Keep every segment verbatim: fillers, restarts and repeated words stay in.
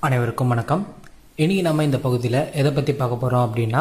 அனைவருக்கும் வணக்கம். இனி நம்ம இந்த பகுதியில் எதை பற்றி பார்க்க போகிறோம் அப்படின்னா,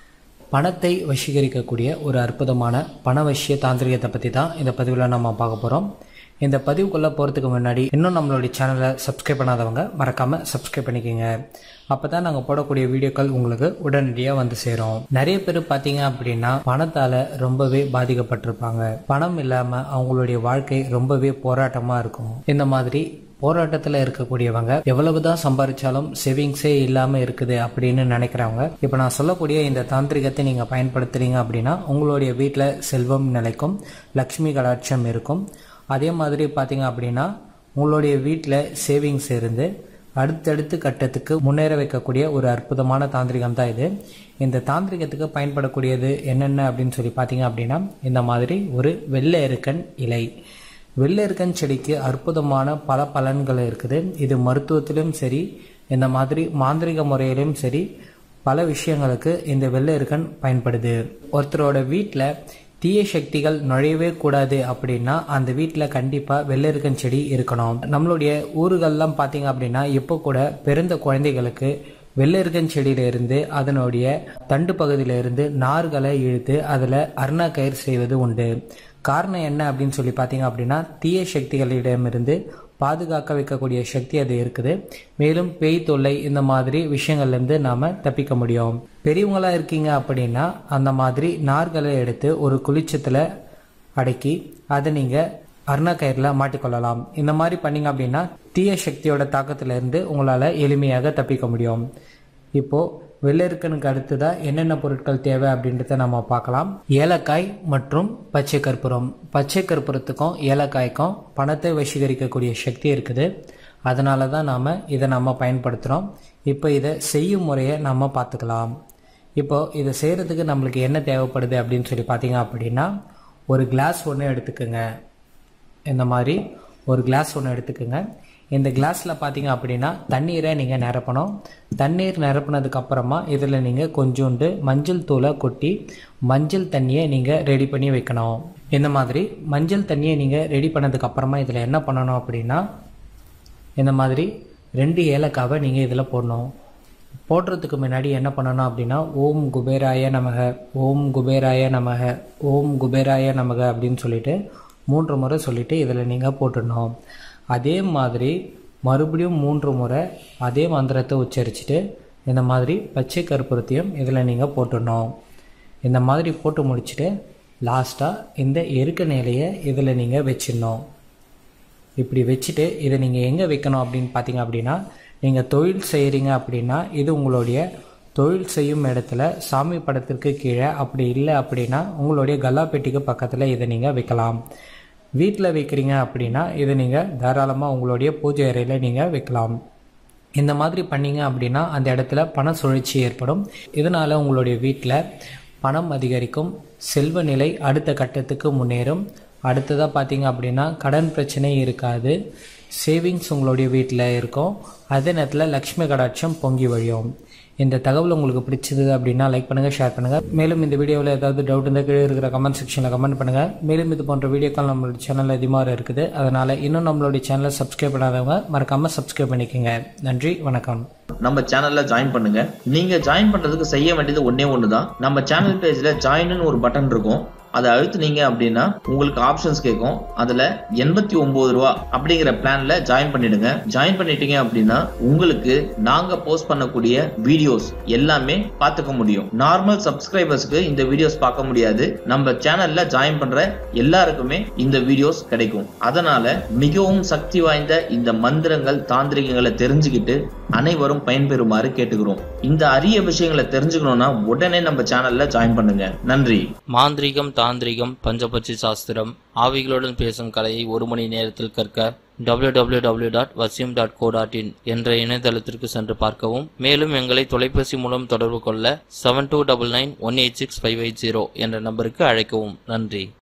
பணத்தை வசீகரிக்கக்கூடிய ஒரு அற்புதமான பணவசிய தாந்திரிகத்தை பற்றி தான் இந்த பதிவில் நம்ம பார்க்க போகிறோம். இந்த பதிவுக்குள்ளே போகிறதுக்கு முன்னாடி இன்னும் நம்மளுடைய சேனலை சப்ஸ்கிரைப் பண்ணாதவங்க மறக்காமல் சப்ஸ்கிரைப் பண்ணிக்கோங்க. அப்போ தான் நாங்கள் போடக்கூடிய வீடியோக்கள் உங்களுக்கு உடனடியாக வந்து சேரும். நிறைய பேர் பார்த்தீங்க அப்படின்னா பணத்தால் ரொம்பவே பாதிக்கப்பட்டிருப்பாங்க. பணம் இல்லாமல் அவங்களுடைய வாழ்க்கை ரொம்பவே போராட்டமாக இருக்கும். இந்த மாதிரி போராட்டத்தில் இருக்கக்கூடியவங்க எவ்வளவுதான் சம்பாதிச்சாலும் சேவிங்ஸே இல்லாமல் இருக்குது அப்படின்னு நினைக்கிறவங்க, இப்போ நான் சொல்லக்கூடிய இந்த தாந்திரிகத்தை நீங்கள் பயன்படுத்துறீங்க அப்படின்னா உங்களுடைய வீட்டில் செல்வம் நிலைக்கும், லக்ஷ்மி கடாட்சம் இருக்கும். அதே மாதிரி பார்த்தீங்க அப்படின்னா உங்களுடைய வீட்டில் சேவிங்ஸ் இருந்து அடுத்தடுத்து கட்டத்துக்கு முன்னேற வைக்கக்கூடிய ஒரு அற்புதமான தாந்திரிகம் தான் இது. இந்த தாந்திரிகத்துக்கு பயன்படக்கூடியது என்னென்ன அப்படின்னு சொல்லி பார்த்தீங்க அப்படின்னா, இந்த மாதிரி ஒரு வெள்ளை எருக்கன் இலை. வெள்ளை எருக்கன் செடிக்கு அற்புதமான பல பலன்கள் இருக்குது. இது மருத்துவத்திலும் சரி, இந்த மாதிரி மாந்திரிக முறையிலும் சரி, பல விஷயங்களுக்கு இந்த வெள்ளை எருக்கன் பயன்படுது. ஒருத்தரோட வீட்டில் தீய சக்திகள் நுழையவே கூடாது அப்படின்னா அந்த வீட்டில் கண்டிப்பாக வெள்ளை எருக்கன் செடி இருக்கணும். நம்மளுடைய ஊர்களெலாம் பார்த்தீங்க அப்படின்னா இப்போ கூட பிறந்த குழந்தைகளுக்கு வெள்ளை எருக்கன் செடியிலிருந்து அதனுடைய தண்டு பகுதியிலிருந்து நார்களை இழுத்து அதில் அருணா கயிறு செய்வது உண்டு. காரணம் என்ன அப்படின்னு சொல்லி பார்த்தீங்க அப்படின்னா, தீய சக்திகளிடமிருந்து பாதுகாக்க வைக்கக்கூடிய சக்தி அது இருக்குது. மேலும் பேய் தொல்லை இந்த மாதிரி விஷயங்கள்லேருந்து நாம் தப்பிக்க முடியும். பெரியவங்களாக இருக்கீங்க அப்படின்னா அந்த மாதிரி நார்களை எடுத்து ஒரு குளிச்சத்தில் அடக்கி அதை நீங்கள் அருணா கயிறில் மாட்டிக்கொள்ளலாம். இந்த மாதிரி பண்ணிங்க அப்படின்னா தீய சக்தியோட தாக்கத்திலிருந்து உங்களால் எளிமையாக தப்பிக்க முடியும். இப்போது வெள்ளை எருக்கனுக்கு அடுத்ததாக என்னென்ன பொருட்கள் தேவை அப்படின்றத நம்ம பார்க்கலாம். ஏலக்காய் மற்றும் பச்சை கற்பூரம். பச்சை கற்பூரத்துக்கும் ஏலக்காய்க்கும் பணத்தை வசீகரிக்கக்கூடிய சக்தி இருக்குது. அதனால தான் நாம் இதை நம்ம பயன்படுத்துகிறோம். இப்போ இதை செய்யும் முறையை நம்ம பார்த்துக்கலாம். இப்போது இதை செய்கிறதுக்கு நம்மளுக்கு என்ன தேவைப்படுது அப்படின்னு சொல்லி பார்த்தீங்க அப்படின்னா, ஒரு கிளாஸ் ஒன்று எடுத்துக்கோங்க. இந்த மாதிரி ஒரு கிளாஸ் ஒன்று எடுத்துக்கோங்க. இந்த கிளாஸில் பார்த்தீங்க அப்படின்னா தண்ணீரை நீங்கள் நிரப்பணும். தண்ணீர் நிரப்பினதுக்கு அப்புறமா இதில் நீங்கள் கொஞ்சோண்டு மஞ்சள் தூளை கொட்டி மஞ்சள் தண்ணியை நீங்கள் ரெடி பண்ணி வைக்கணும். இந்த மாதிரி மஞ்சள் தண்ணியை நீங்கள் ரெடி பண்ணதுக்கு அப்புறமா இதில் என்ன பண்ணணும் அப்படின்னா, இந்த மாதிரி ரெண்டு ஏலக்காவை நீங்கள் இதில் போடணும். போடுறதுக்கு முன்னாடி என்ன பண்ணணும் அப்படின்னா, ஓம் குபேராய நமக, ஓம் குபேராய நமக, ஓம் குபேராய நமக அப்படின்னு சொல்லிட்டு மூன்று முறை சொல்லிவிட்டு இதில் நீங்கள் போட்டுடணும். அதே மாதிரி மறுபடியும் மூன்று முறை அதே மந்திரத்தை உச்சரிச்சுட்டு இந்த மாதிரி பச்சை கற்பூரத்தையும் இதில் நீங்கள் போட்டுடணும். இந்த மாதிரி போட்டு முடிச்சுட்டு லாஸ்ட்டாக இந்த எருக்கன் இலையை இதில் நீங்கள் வச்சிடணும். இப்படி வச்சுட்டு இதை நீங்கள் எங்கே வைக்கணும் அப்படின்னு பார்த்தீங்க அப்படின்னா, நீங்கள் தொழில் செய்கிறீங்க அப்படின்னா இது உங்களுடைய தொழில் செய்யும் இடத்துல சாமி படத்திற்கு கீழே, அப்படி இல்லை அப்படின்னா உங்களுடைய கல்லாப்பெட்டிக்கு பக்கத்தில் இதை நீங்கள் வைக்கலாம். வீட்டில் வைக்கிறீங்க அப்படின்னா இதை நீங்கள் தாராளமாக உங்களுடைய பூஜை அறையில் நீங்கள் வைக்கலாம். இந்த மாதிரி பண்ணிங்க அப்படின்னா அந்த இடத்துல பண சுழற்சி ஏற்படும். இதனால் உங்களுடைய வீட்டில் பணம் அதிகரிக்கும், செல்வ நிலை அடுத்த கட்டத்துக்கு முன்னேறும். அடுத்ததாக பார்த்தீங்க அப்படின்னா கடன் பிரச்சனை இருக்காது, சேவிங்ஸ் உங்களுடைய வீட்டில் இருக்கும். அதே நேரத்தில் லக்ஷ்மி கடாட்சம் பொங்கி வழியும். இந்த தகவல் உங்களுக்கு பிடிச்சது அப்படின்னா லைக் பண்ணுங்கள், ஷேர் பண்ணுங்கள். மேலும் இந்த வீடியோவில் ஏதாவது டவுட் இருந்தால் கீழே இருக்கிற கமெண்ட் செக்ஷனில் கமெண்ட் பண்ணுங்கள். மேலும் இது போன்ற வீடியோக்கள் நம்மளுடைய சேனலில் அதிகமாக இருக்குது. அதனால் இன்னும் நம்மளுடைய சேனலை சப்ஸ்கிரைப் பண்ணாதவங்க மறக்காமல் சப்ஸ்கிரைப் பண்ணிக்கோங்க. நன்றி, வணக்கம். நம்ம சேனல்ல ஜாயின் பண்ணுங்க. நீங்க ஜாயின் பண்றதுக்கு செய்ய வேண்டியது ஒன்னே ஒண்ணுதான். நம்ம சேனல் பேஜ்ல ஜாயின்னு ஒரு பட்டன் இருக்கும். அதை அழுத்துனீங்க அப்படின்னா உங்களுக்கு ஆப்ஷன்ஸ் கேட்கும். அதுல எண்பத்தி ஒன்பது ரூபா அப்படிங்கிற பிளான்ல ஜாயின் பண்ணிடுங்க. ஜாயின் பண்ணிட்டீங்க அப்படின்னா உங்களுக்கு நாங்க போஸ்ட் பண்ணக்கூடிய வீடியோஸ் எல்லாமே பார்த்துக்க முடியும். நார்மல் சப்ஸ்கிரைபர்ஸ்க்கு இந்த வீடியோஸ் பார்க்க முடியாது. நம்ம சேனல்ல ஜாயின் பண்ற எல்லாருக்குமே இந்த வீடியோஸ் கிடைக்கும். அதனால மிகவும் சக்தி வாய்ந்த இந்த மந்திரங்கள் தாந்திரிகங்களை தெரிஞ்சுக்கிட்டு அனைவரும் பயன்பெறுமாறு கேட்டுக்கிறோம். இந்த அரிய விஷயங்களை தெரிஞ்சுக்கணும்னா உடனே நம்ம சேனல்ல ஜாயின் பண்ணுங்க. நன்றி. மாந்திரிகம், தாந்திரிகம், பஞ்சபட்சி சாஸ்திரம், ஆவிகளுடன் பேசும் கலையை ஒரு மணி நேரத்தில் கற்க W W W dot Vasiyam dot co dot in என்ற இணையதளத்திற்கு சென்று பார்க்கவும். மேலும் எங்களை தொலைபேசி மூலம் தொடர்பு கொள்ள seven two double nine one eight six five eight zero என்ற நம்பருக்கு அழைக்கவும். நன்றி.